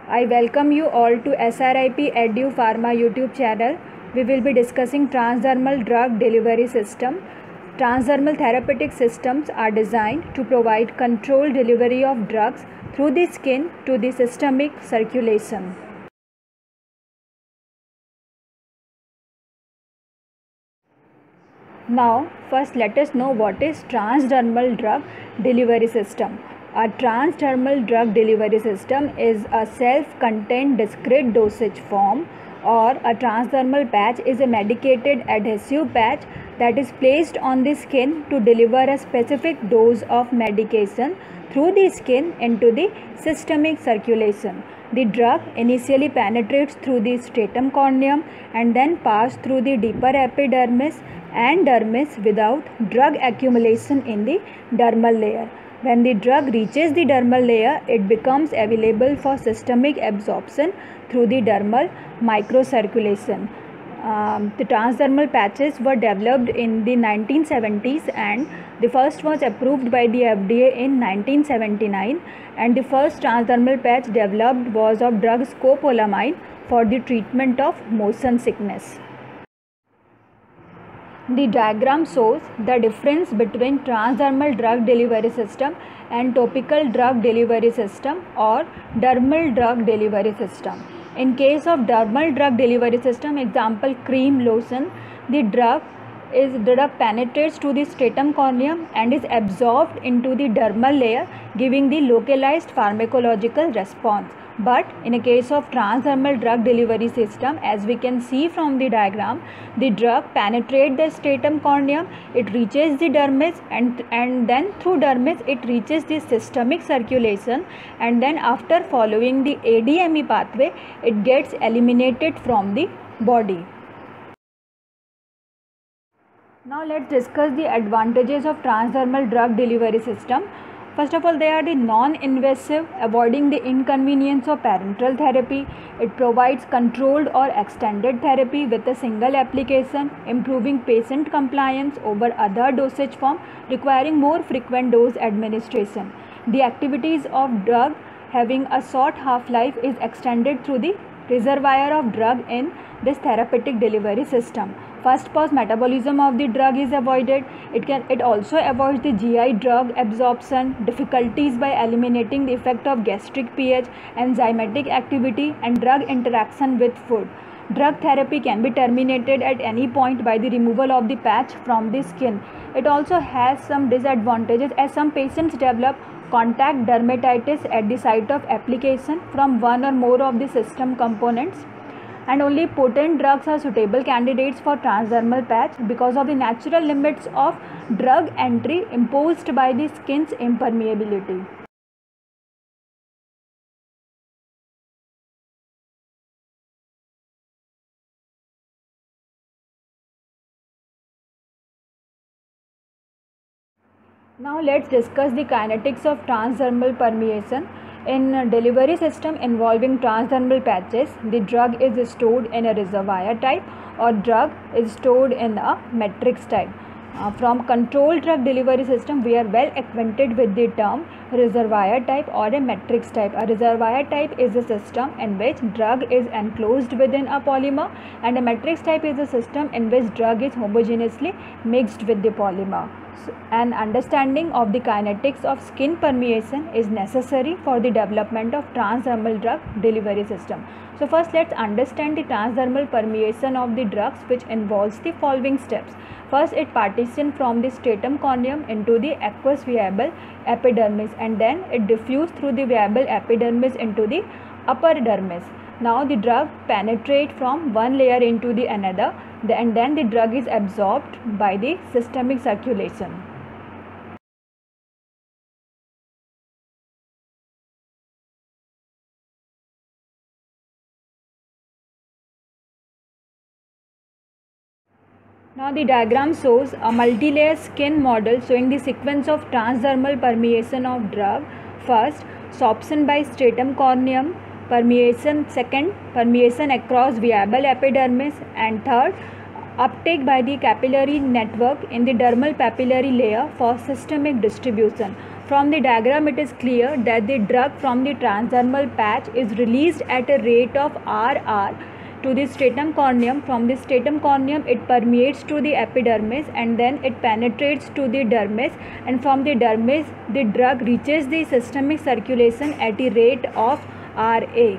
I welcome you all to SRIP Edu Pharma YouTube channel. We will be discussing transdermal drug delivery system. Transdermal therapeutic systems are designed to provide controlled delivery of drugs through the skin to the systemic circulation. Now, first let us know what is transdermal drug delivery system. A transdermal drug delivery system is a self-contained discrete dosage form, or a transdermal patch is a medicated adhesive patch that is placed on the skin to deliver a specific dose of medication through the skin into the systemic circulation. The drug initially penetrates through the stratum corneum and then passes through the deeper epidermis and dermis without drug accumulation in the dermal layer. When the drug reaches the dermal layer, it becomes available for systemic absorption through the dermal microcirculation. The transdermal patches were developed in the 1970s, and the first was approved by the FDA in 1979, and the first transdermal patch developed was of drug scopolamine for the treatment of motion sickness. The diagram shows the difference between transdermal drug delivery system and topical drug delivery system or dermal drug delivery system. In case of dermal drug delivery system, example cream, lotion, the drug penetrates to the stratum corneum and is absorbed into the dermal layer, giving the localized pharmacological response. But in a case of transdermal drug delivery system, as we can see from the diagram, the drug penetrates the stratum corneum, it reaches the dermis, and then through dermis it reaches the systemic circulation, and then after following the ADME pathway, it gets eliminated from the body. Now let's discuss the advantages of transdermal drug delivery system. First of all, they are the non-invasive, avoiding the inconvenience of parenteral therapy. It provides controlled or extended therapy with a single application, improving patient compliance over other dosage form requiring more frequent dose administration. The activities of drug having a short half-life is extended through the reservoir of drug in this therapeutic delivery system. First pass metabolism of the drug is avoided. It also avoids the GI drug absorption, difficulties by eliminating the effect of gastric pH, enzymatic activity, and drug interaction with food. Drug therapy can be terminated at any point by the removal of the patch from the skin. It also has some disadvantages, as some patients develop contact dermatitis at the site of application from one or more of the system components. And only potent drugs are suitable candidates for transdermal patch because of the natural limits of drug entry imposed by the skin's impermeability. Now let's discuss the kinetics of transdermal permeation. In a delivery system involving transdermal patches, the drug is stored in a reservoir type or drug is stored in a matrix type. From controlled drug delivery system, we are well acquainted with the term reservoir type or a matrix type. A reservoir type is a system in which drug is enclosed within a polymer, and a matrix type is a system in which drug is homogeneously mixed with the polymer. An understanding of the kinetics of skin permeation is necessary for the development of transdermal drug delivery system. So first let's understand the transdermal permeation of the drugs, which involves the following steps. First, it partitions from the stratum corneum into the aqueous viable epidermis, and then it diffuses through the viable epidermis into the upper dermis. Now the drug penetrates from one layer into the another, and then the drug is absorbed by the systemic circulation. Now the diagram shows a multi-layer skin model showing the sequence of transdermal permeation of drug. First, sorption by stratum corneum permeation, second, permeation across viable epidermis, and third, uptake by the capillary network in the dermal papillary layer for systemic distribution. From the diagram, it is clear that the drug from the transdermal patch is released at a rate of RR to the stratum corneum. From the stratum corneum, it permeates to the epidermis and then it penetrates to the dermis, and from the dermis, the drug reaches the systemic circulation at a rate of RA.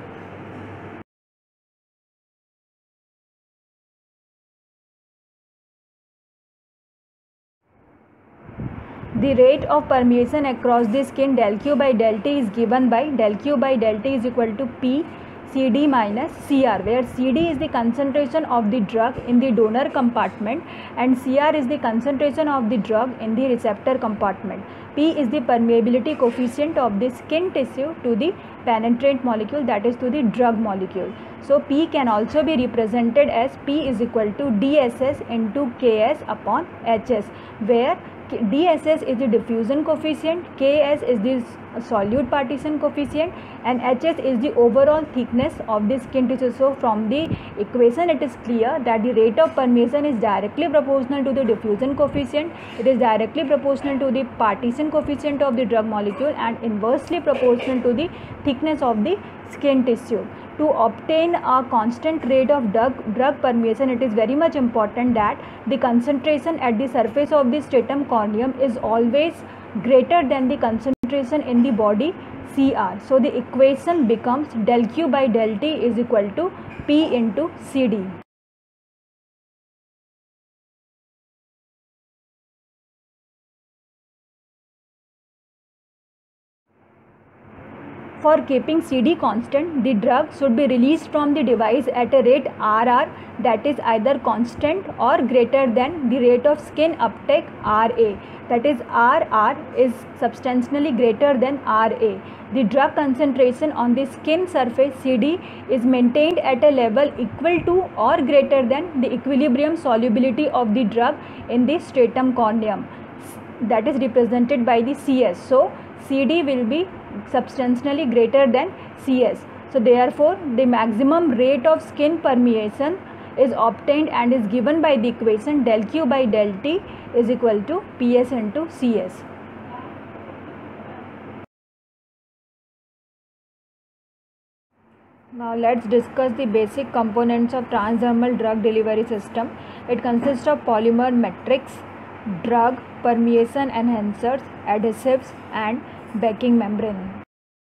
The rate of permeation across the skin del Q by del T is given by del Q by del T is equal to P CD minus CR, where CD is the concentration of the drug in the donor compartment and CR is the concentration of the drug in the receptor compartment. P is the permeability coefficient of the skin tissue to the penetrant molecule, that is to the drug molecule. So P can also be represented as P is equal to DSS into KS upon HS, where DSS is the diffusion coefficient, KS is the solute partition coefficient, and HS is the overall thickness of the skin tissue. So from the equation, it is clear that the rate of permeation is directly proportional to the diffusion coefficient, it is directly proportional to the partition coefficient of the drug molecule, and inversely proportional to the thickness of the skin tissue. To obtain a constant rate of drug permeation, it is very much important that the concentration at the surface of the stratum corneum is always greater than the concentration in the body CR. So the equation becomes del Q by del T is equal to P into CD. For keeping CD constant, the drug should be released from the device at a rate RR, that is either constant or greater than the rate of skin uptake RA, that is RR is substantially greater than RA. The drug concentration on the skin surface CD is maintained at a level equal to or greater than the equilibrium solubility of the drug in the stratum corneum, that is represented by the CS. So CD will be substantially greater than CS. So therefore the maximum rate of skin permeation is obtained and is given by the equation del Q by del T is equal to PS into CS. Now let's discuss the basic components of transdermal drug delivery system. It consists of polymer matrix, drug, permeation enhancers, adhesives and backing membrane.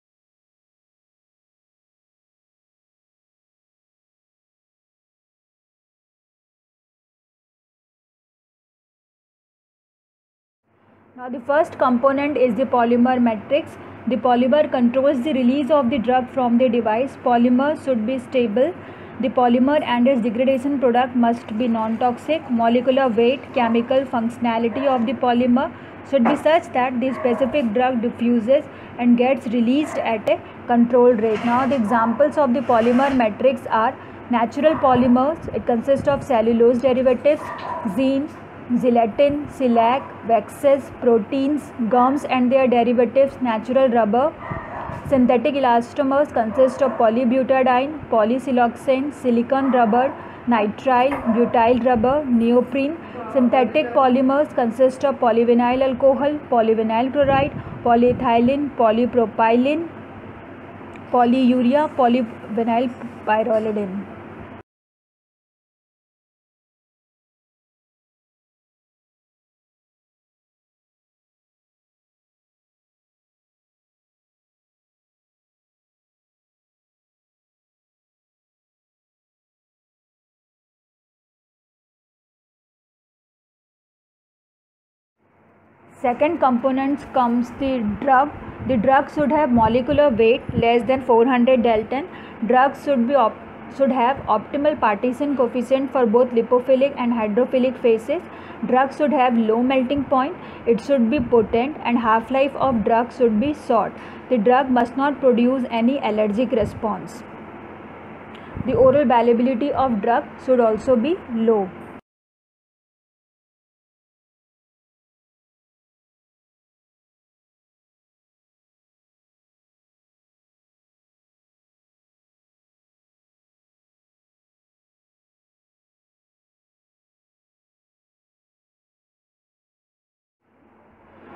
Now the first component is the polymer matrix. The polymer controls the release of the drug from the device. Polymer should be stable. The polymer and its degradation product must be non-toxic. Molecular weight, chemical functionality of the polymer should be such that the specific drug diffuses and gets released at a controlled rate. Now the examples of the polymer matrix are natural polymers. It consists of cellulose derivatives, zine, gelatin, shellac, waxes, proteins, gums and their derivatives, natural rubber. Synthetic elastomers consist of polybutadiene, polysiloxane, silicon rubber, nitrile, butyl rubber, neoprene. Synthetic polymers consist of polyvinyl alcohol, polyvinyl chloride, polyethylene, polypropylene, polyurea, polyvinyl pyrrolidine. Second components comes the drug. The drug should have molecular weight less than 400 Dalton. Drug should have optimal partition coefficient for both lipophilic and hydrophilic phases. Drug should have low melting point. It should be potent and half-life of drug should be short. The drug must not produce any allergic response. The oral bioavailability of drug should also be low.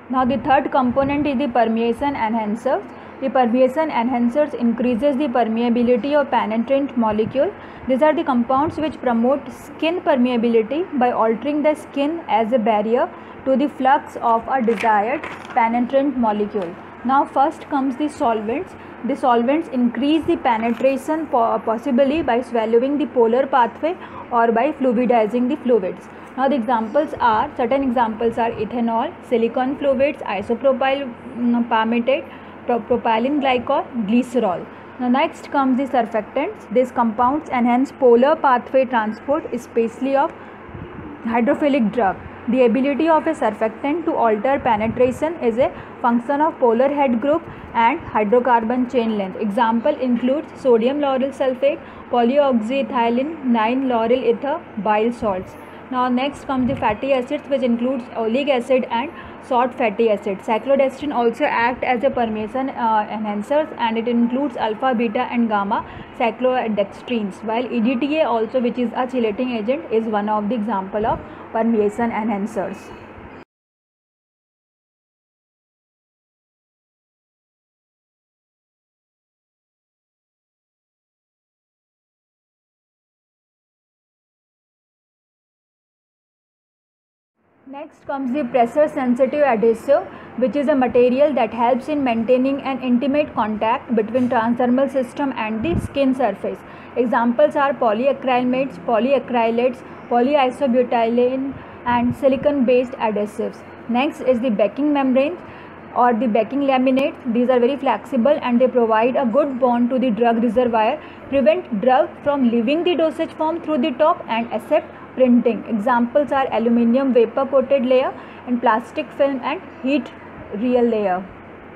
Now the third component is the permeation enhancers. The permeation enhancers increases the permeability of penetrant molecule. These are the compounds which promote skin permeability by altering the skin as a barrier to the flux of a desired penetrant molecule. Now first comes the solvents. The solvents increase the penetration possibly by swallowing the polar pathway or by fluidizing the fluids. Now the certain examples are ethanol, silicon fluids, isopropyl palmitate, propylene glycol, glycerol. Now next comes the surfactants. These compounds enhance polar pathway transport, especially of hydrophilic drug. The ability of a surfactant to alter penetration is a function of polar head group and hydrocarbon chain length. Example includes sodium lauryl sulfate, polyoxyethylene, 9-lauryl ether, bile salts. Now next comes the fatty acids, which includes oleic acid and short fatty acid. Cyclodextrin also act as a permeation enhancers, and it includes alpha, beta and gamma cyclodextrins, while EDTA also, which is a chelating agent, is one of the example of permeation enhancers. Next comes the pressure sensitive adhesive, which is a material that helps in maintaining an intimate contact between transdermal system and the skin surface. Examples are polyacrylamates, polyacrylates, polyisobutylene and silicon based adhesives. Next is the backing membrane or the backing laminates. These are very flexible and they provide a good bond to the drug reservoir, prevent drug from leaving the dosage form through the top, and accept printing. Examples are aluminium vapor coated layer and plastic film and heat reel layer.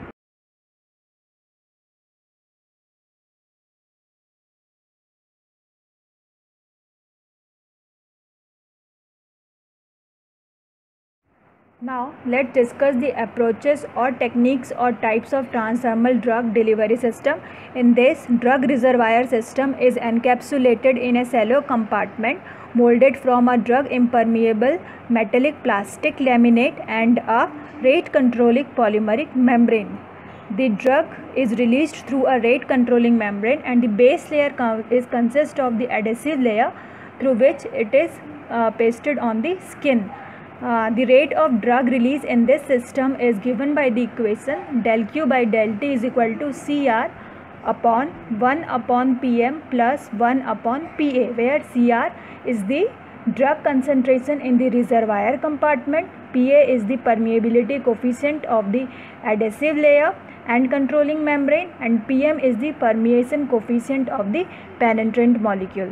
Now let's discuss the approaches or techniques or types of transdermal drug delivery system. In this, drug reservoir system is encapsulated in a shallow compartment molded from a drug impermeable metallic plastic laminate and a rate controlling polymeric membrane. The drug is released through a rate controlling membrane, and the base layer consists of the adhesive layer through which it is pasted on the skin. The rate of drug release in this system is given by the equation del Q by del T is equal to CR upon 1 upon PM plus 1 upon PA, where CR is the drug concentration in the reservoir compartment, PA is the permeability coefficient of the adhesive layer and controlling membrane, and PM is the permeation coefficient of the penetrant molecule.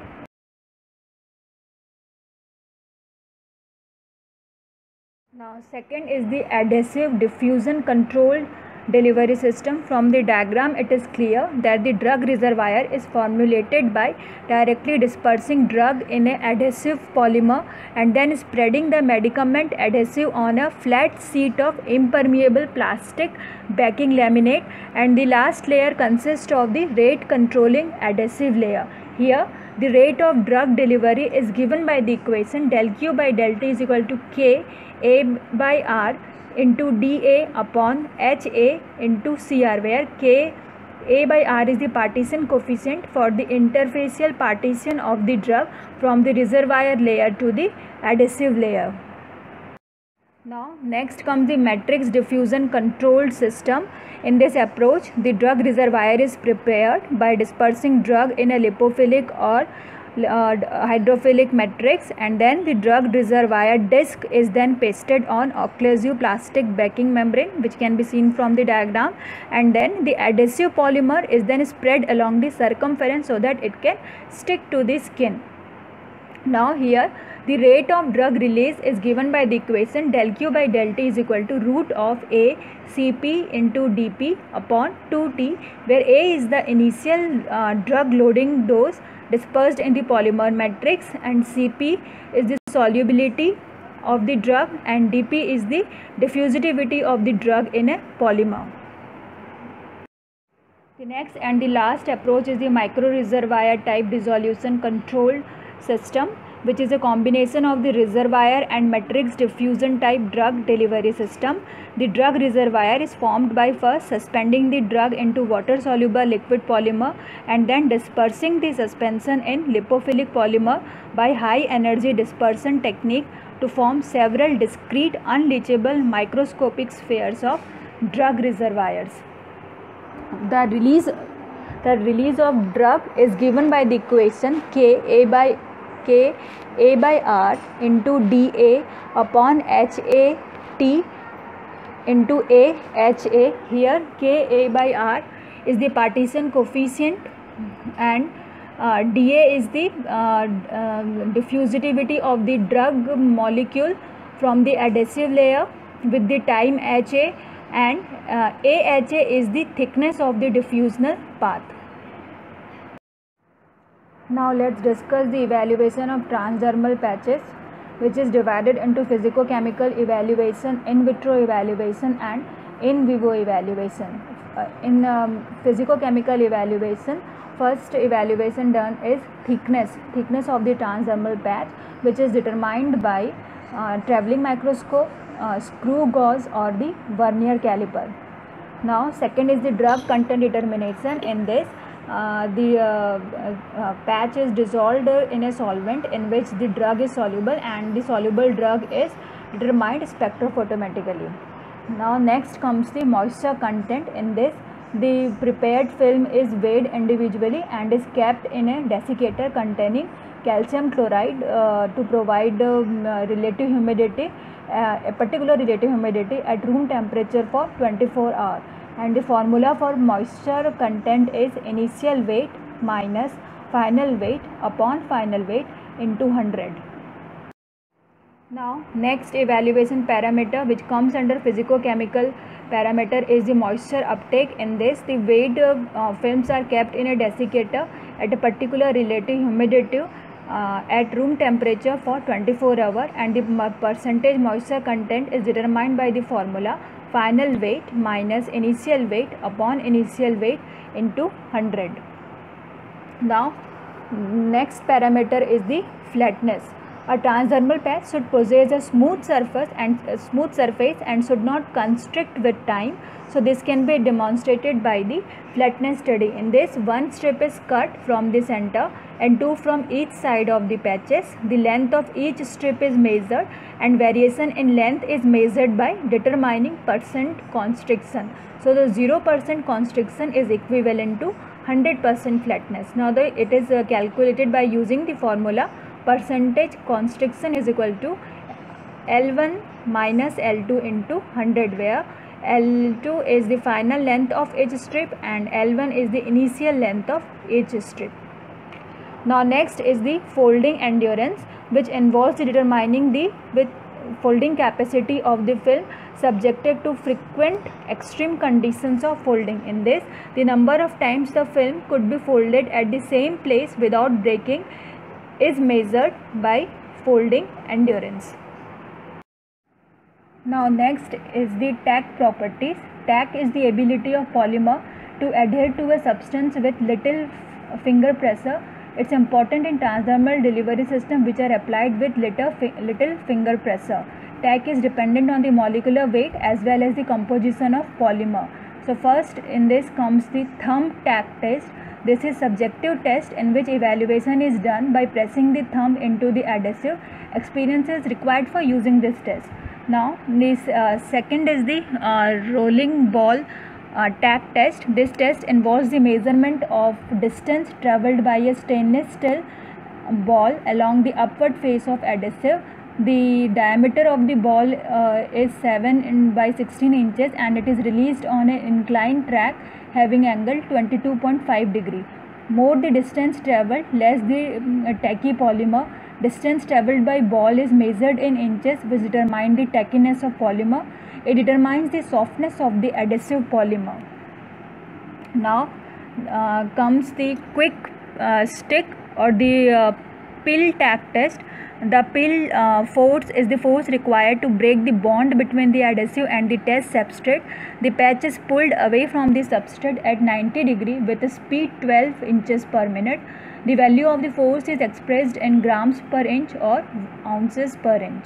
Now second is the adhesive diffusion controlled delivery system. From the diagram it is clear that the drug reservoir is formulated by directly dispersing drug in an adhesive polymer and then spreading the medicament adhesive on a flat sheet of impermeable plastic backing laminate, and the last layer consists of the rate controlling adhesive layer. Here the rate of drug delivery is given by the equation del Q by del T is equal to K A by R into dA upon HA into CR, where K A by R is the partition coefficient for the interfacial partition of the drug from the reservoir layer to the adhesive layer. Now next comes the matrix diffusion controlled system. In this approach, the drug reservoir is prepared by dispersing drug in a lipophilic or hydrophilic matrix, and then the drug reservoir disc is then pasted on occlusive plastic backing membrane, which can be seen from the diagram, and then the adhesive polymer is then spread along the circumference so that it can stick to the skin. Now here the rate of drug release is given by the equation del Q by del T is equal to root of A Cp into dP upon 2T, where A is the initial drug loading dose dispersed in the polymer matrix, and Cp is the solubility of the drug, and dP is the diffusivity of the drug in a polymer. The next and the last approach is the micro reservoir type dissolution controlled system. which is a combination of the reservoir and matrix diffusion type drug delivery system. The drug reservoir is formed by first suspending the drug into water soluble liquid polymer and then dispersing the suspension in lipophilic polymer by high energy dispersion technique to form several discrete unleachable microscopic spheres of drug reservoirs. The release of drug is given by the equation Ka by R into dA upon HAT into AHA. Here Ka by R is the partition coefficient and dA is the diffusivity of the drug molecule from the adhesive layer with the time HA, and AHA is the thickness of the diffusional path. Now let's discuss the evaluation of transdermal patches, which is divided into physicochemical evaluation, in vitro evaluation and in vivo evaluation. In physicochemical evaluation, first evaluation done is thickness of the transdermal patch, which is determined by travelling microscope, screw gauge or the vernier caliper. Now second is the drug content determination. In this the patch is dissolved in a solvent in which the drug is soluble and the soluble drug is determined spectrophotometrically. Now next comes the moisture content. In this the prepared film is weighed individually and is kept in a desiccator containing calcium chloride to provide relative humidity, a particular relative humidity at room temperature for 24 hours. And the formula for moisture content is initial weight minus final weight upon final weight into 100. Now next evaluation parameter which comes under physicochemical parameter is the moisture uptake. In this the weighed films are kept in a desiccator at a particular relative humidity at room temperature for 24 hours, and the percentage moisture content is determined by the formula final weight minus initial weight upon initial weight into 100. Now next parameter is the flatness. A transdermal patch should possess a smooth surface and should not constrict with time. So this can be demonstrated by the flatness study. In this, one strip is cut from the center and two from each side of the patches. The length of each strip is measured and variation in length is measured by determining percent constriction. So the 0% constriction is equivalent to 100% flatness. Now it is calculated by using the formula percentage constriction is equal to L1 minus L2 into 100, where L2 is the final length of each strip and L1 is the initial length of each strip. Now next is the folding endurance, which involves determining the folding capacity of the film subjected to frequent extreme conditions of folding. In this, the number of times the film could be folded at the same place without breaking is measured by folding endurance. Now next is the tack properties. Tack is the ability of polymer to adhere to a substance with little finger pressure. It's important in transdermal delivery system which are applied with little finger pressure. Tack is dependent on the molecular weight as well as the composition of polymer. So first in this comes the thumb tack test. This is subjective test in which evaluation is done by pressing the thumb into the adhesive. Experience is required for using this test. Now this second is the rolling ball tack test. This test involves the measurement of distance travelled by a stainless steel ball along the upward face of adhesive. The diameter of the ball is 7 by 16 inches and it is released on an inclined track having angle 22.5 degree. More the distance travelled, less the tacky polymer. Distance travelled by ball is measured in inches, which determine the tackiness of polymer. It determines the softness of the adhesive polymer. Now comes the quick stick or the pill tack test. The pill force is the force required to break the bond between the adhesive and the test substrate. The patch is pulled away from the substrate at 90 degree with a speed 12 inches per minute. The value of the force is expressed in grams per inch or ounces per inch.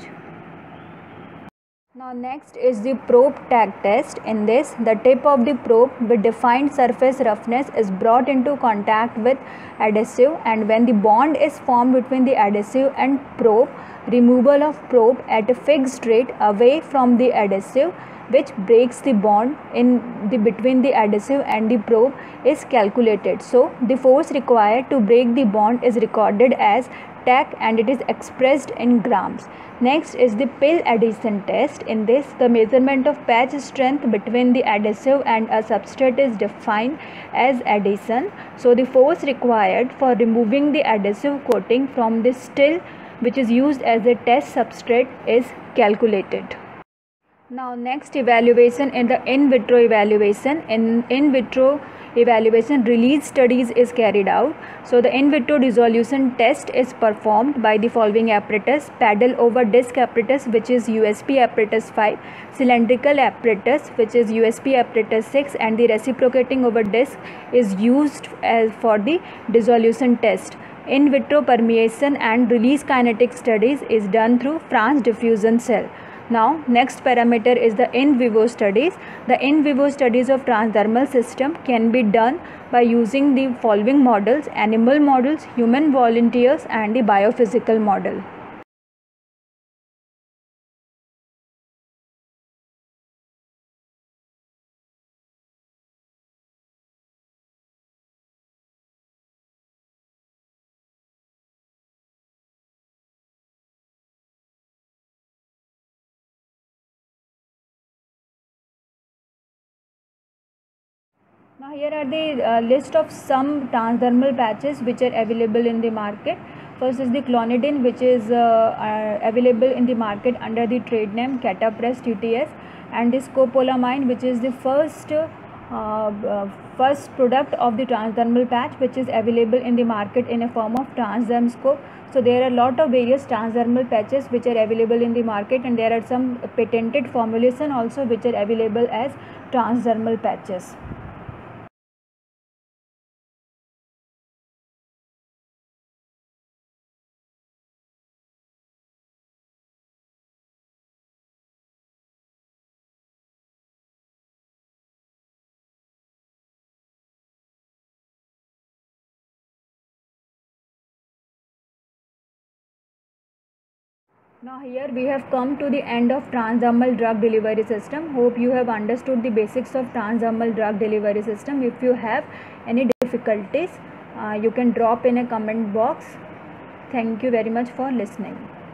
Now next is the probe tag test. In this, the tip of the probe with defined surface roughness is brought into contact with adhesive, and when the bond is formed between the adhesive and probe, removal of probe at a fixed rate away from the adhesive, which breaks the bond between the adhesive and the probe, is calculated. So the force required to break the bond is recorded as tag and it is expressed in grams. Next is the pill adhesion test. In this, the measurement of patch strength between the adhesive and a substrate is defined as adhesion. So the force required for removing the adhesive coating from the still, which is used as a test substrate, is calculated. Now next evaluation in the in vitro evaluation. In vitro evaluation, release studies is carried out. So the in vitro dissolution test is performed by the following apparatus: paddle over disc apparatus, which is USP apparatus 5, cylindrical apparatus, which is USP apparatus 6, and the reciprocating over disc is used as for the dissolution test. In vitro permeation and release kinetic studies is done through France diffusion cell. Now next parameter is the in vivo studies. The in vivo studies of transdermal system can be done by using the following models: animal models, human volunteers, and the biophysical model. Now here are the list of some transdermal patches which are available in the market. First is the clonidine, which is available in the market under the trade name Cataprest TTS, and the scopolamine, which is the first product of the transdermal patch, which is available in the market in a form of Transderm scope. So there are a lot of various transdermal patches which are available in the market, and there are some patented formulation also which are available as transdermal patches. Now here we have come to the end of transdermal drug delivery system. Hope you have understood the basics of transdermal drug delivery system. If you have any difficulties, you can drop in a comment box. Thank you very much for listening.